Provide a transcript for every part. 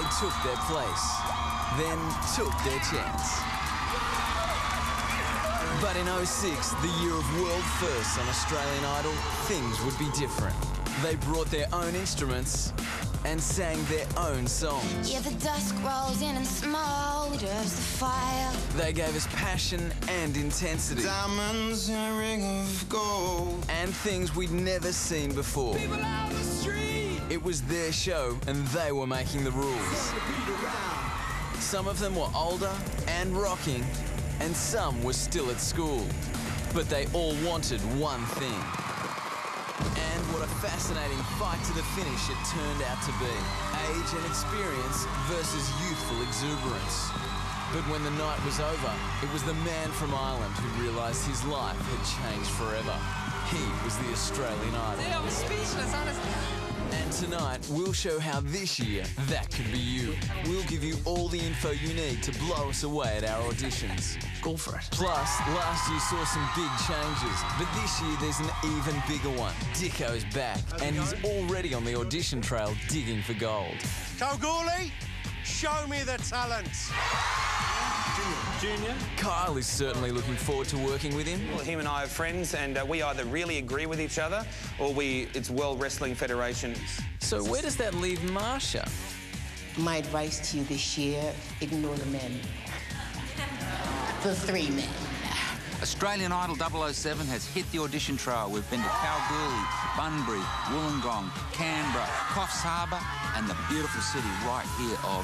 They took their place, then took their chance. But in '06, the year of world firsts on Australian Idol, things would be different. They brought their own instruments and sang their own songs. Yeah, the dusk rolls in and smolders the fire. They gave us passion and intensity. Diamonds in a ring of gold. And things we'd never seen before. People out the street. It was their show and they were making the rules. Some of them were older and rocking, and some were still at school. But they all wanted one thing. And what a fascinating fight to the finish it turned out to be. Age and experience versus youthful exuberance. But when the night was over, it was the man from Ireland who realised his life had changed forever. He was the Australian Idol. Yeah, I was speechless, honestly. And tonight, we'll show how this year, that could be you. We'll give you all the info you need to blow us away at our auditions. Go for it. Plus, last year saw some big changes, but this year there's an even bigger one. Dicko's back, and he's already on the audition trail digging for gold. Kalgoorlie, show me the talent. Junior. Kyle is certainly looking forward to working with him. Well, him and I are friends, and we either really agree with each other, or it's World Wrestling Federation. So where does that leave Marsha? My advice to you this year, ignore the men. The 3 men. Australian Idol 007 has hit the audition trail. We've been to Kalgoorlie, Bunbury, Wollongong, Canberra, Coffs Harbour, and the beautiful city right here of...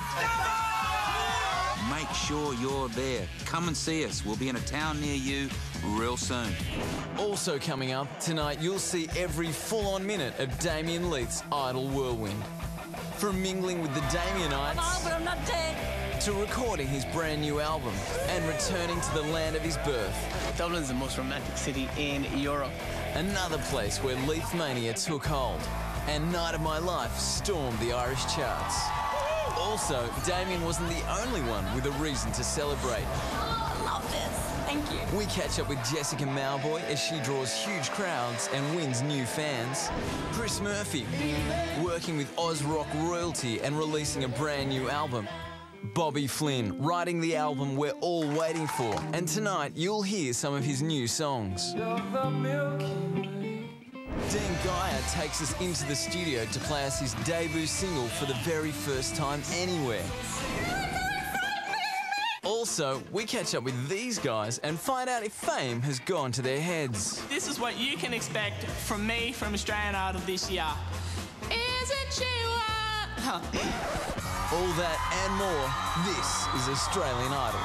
Make sure you're there. Come and see us. We'll be in a town near you real soon. Also coming up, tonight you'll see every full-on minute of Damien Leith's Idol whirlwind. From mingling with the Damienites... but I'm not dead. ...to recording his brand new album and returning to the land of his birth. Dublin's the most romantic city in Europe. Another place where Leith Mania took hold and Night of My Life stormed the Irish charts. Also, Damien wasn't the only one with a reason to celebrate. Oh, I love this. Thank you. We catch up with Jessica Mauboy as she draws huge crowds and wins new fans. Chris Murphy, working with Oz Rock royalty and releasing a brand new album. Bobby Flynn, writing the album we're all waiting for. And tonight, you'll hear some of his new songs. Dean Geyer takes us into the studio to play us his debut single for the very first time anywhere. Also, we catch up with these guys and find out if fame has gone to their heads. This is what you can expect from me from Australian Idol this year. Isn't she what? All that and more, this is Australian Idol.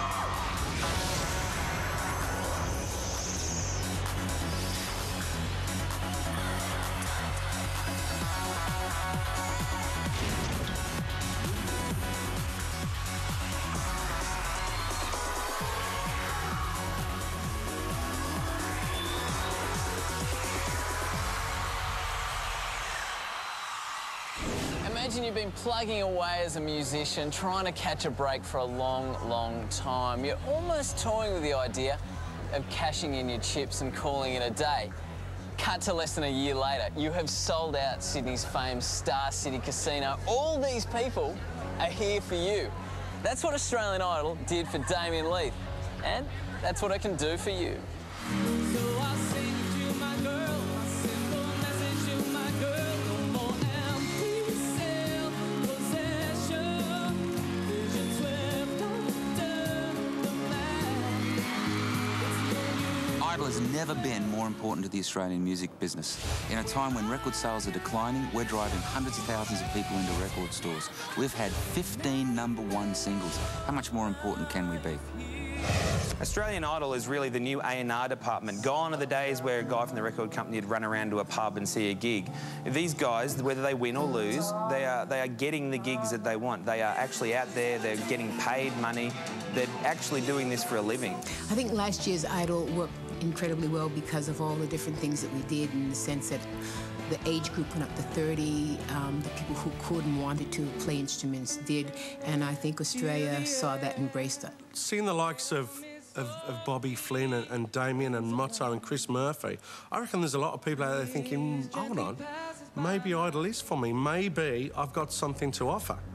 Imagine you've been plugging away as a musician, trying to catch a break for a long, long time. You're almost toying with the idea of cashing in your chips and calling it a day. Cut to less than a year later, you have sold out Sydney's famed Star City Casino. All these people are here for you. That's what Australian Idol did for Damien Leith, and that's what it can do for you. So I'll sing to my girl, a simple message to my girl. No more empty self-possession. Vision swept under the map. Idol has never been more important to the Australian music business. In a time when record sales are declining, we're driving hundreds of thousands of people into record stores. We've had 15 #1 singles. How much more important can we be? Australian Idol is really the new A&R department. Gone are the days where a guy from the record company would run around to a pub and see a gig. These guys, whether they win or lose, they are getting the gigs that they want. They are actually out there, they're getting paid money, they're actually doing this for a living. I think last year's Idol worked incredibly well because of all the different things that we did, in the sense that the age group went up to 30, the people who could and wanted to play instruments did, and I think Australia saw that and embraced it. Seeing the likes of Bobby Flynn and Damien and Motto and Chris Murphy, I reckon there's a lot of people out there thinking, hold on, maybe Idol is for me, maybe I've got something to offer.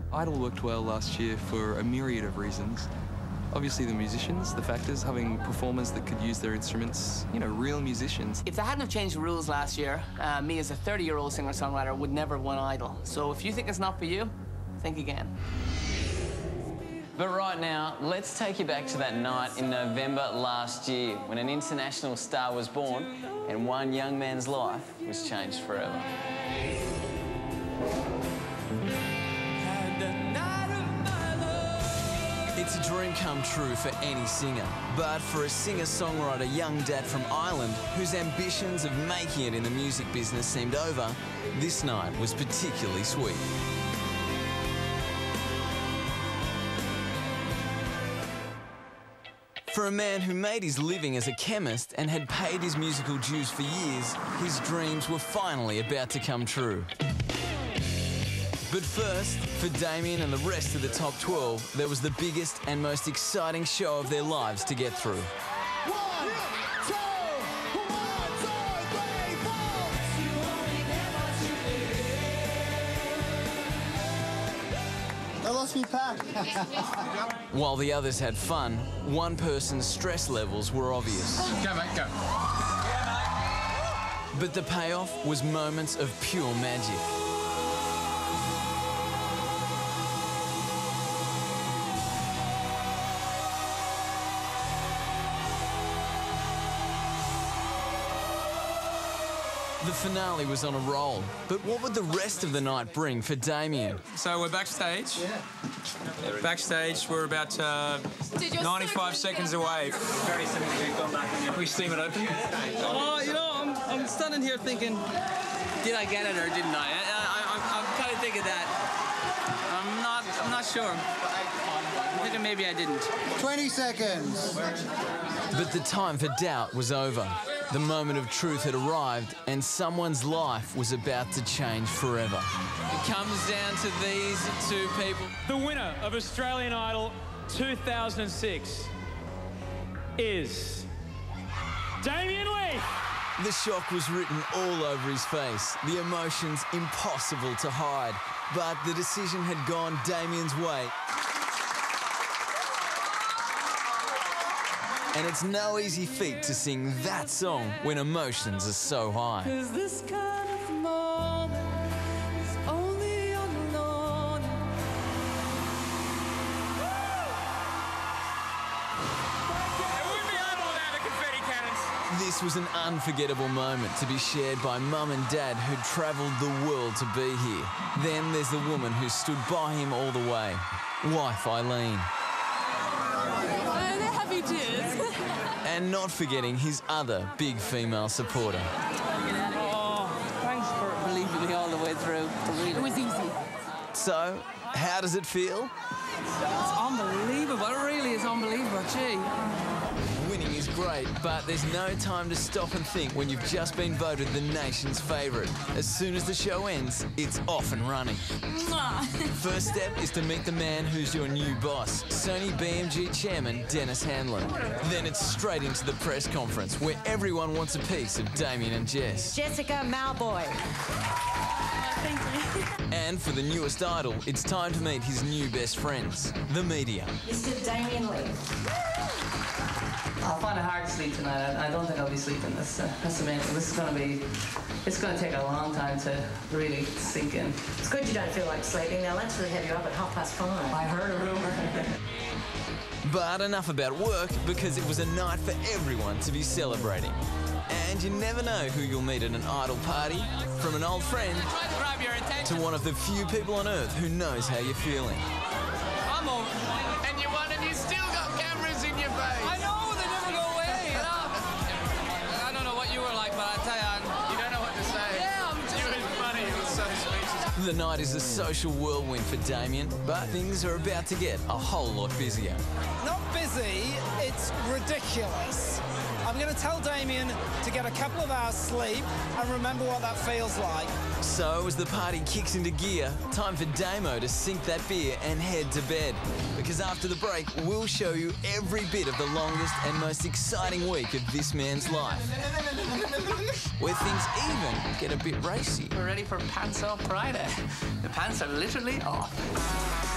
Idol worked well last year for a myriad of reasons. Obviously the musicians, the factors, having performers that could use their instruments, you know, real musicians. If they hadn't have changed the rules last year, me as a 30-year-old singer-songwriter would never have won Idol. So if you think it's not for you, think again. But right now, let's take you back to that night in November last year when an international star was born and one young man's life was changed forever. It's a dream come true for any singer, but for a singer-songwriter young dad from Ireland whose ambitions of making it in the music business seemed over, this night was particularly sweet. For a man who made his living as a chemist and had paid his musical dues for years, his dreams were finally about to come true. But first, for Damien and the rest of the top 12, there was the biggest and most exciting show of their lives to get through. I lost my pack. While the others had fun, one person's stress levels were obvious. Go, mate, go. But the payoff was moments of pure magic. The finale was on a roll, but what would the rest of the night bring for Damien? So we're backstage. Backstage, we're about 95 seconds away. We steam it open. Oh, you know, I'm standing here thinking, did I get it or didn't I? I'm kind of thinking that. I'm not sure. I'm thinking maybe I didn't. 20 seconds. But the time for doubt was over. The moment of truth had arrived and someone's life was about to change forever. It comes down to these two people. The winner of Australian Idol 2006 is Damien Lee. The shock was written all over his face, the emotions impossible to hide. But the decision had gone Damien's way. And it's no easy feat to sing that song when emotions are so high. 'Cause this kind of moment is only unknown. This was an unforgettable moment to be shared by Mum and Dad who'd travelled the world to be here. Then there's the woman who stood by him all the way, wife Eileen. They're happy tears. And not forgetting his other big female supporter. Oh, thanks for believing me all the way through. It was easy. So, how does it feel? It's unbelievable. It really is unbelievable. Gee. Winning is great, but there's no time to stop and think when you've just been voted the nation's favourite. As soon as the show ends, it's off and running. First step is to meet the man who's your new boss, Sony BMG chairman Dennis Hanlon. Then it's straight into the press conference where everyone wants a piece of Damien and Jess. Jessica Malboy. Thank you. And for the newest idol, it's time to meet his new best friends, the media. Mr. Damien Lee. I'll find it hard to sleep tonight. I don't think I'll be sleeping. That's the main thing. This is going to be... It's going to take a long time to really sink in. It's good you don't feel like sleeping. They'll actually have you up at 5:30. I heard a rumour. But enough about work, because it was a night for everyone to be celebrating. And you never know who you'll meet at an idol party, from an old friend to one of the few people on earth who knows how you're feeling. I'm over. And you won, and you still got cameras in your face. I know, they never go away, you know. I don't know what you were like, but I tell you, you don't know what to say. Yeah, you were funny. It was so sweet. The night is a social whirlwind for Damien, but things are about to get a whole lot busier. Not busy, it's ridiculous. I'm going to tell Damien to get a couple of hours sleep and remember what that feels like. So, as the party kicks into gear, time for Damo to sink that beer and head to bed. Because after the break, we'll show you every bit of the longest and most exciting week of this man's life. Where things even get a bit racy. We're ready for Pants Off Friday. The pants are literally off.